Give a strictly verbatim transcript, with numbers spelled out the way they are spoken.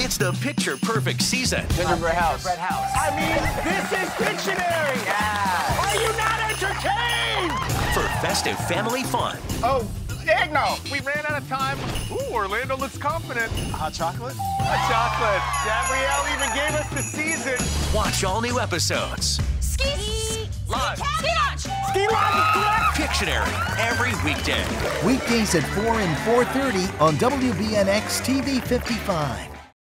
It's the picture-perfect season. Gingerbread house. Gingerbread house. I mean, this is Pictionary! Yeah. Are you not entertained? For festive family fun. Oh, eggnog! We ran out of time. Ooh, Orlando looks confident. Hot chocolate? Hot chocolate. Gabrielle even gave us the season. Watch all new episodes. Ski. Ski Launch. Ski launch. Ski launch is correct! Pictionary, every weekday. Weekdays at four and four thirty on W B N X T V fifty-five.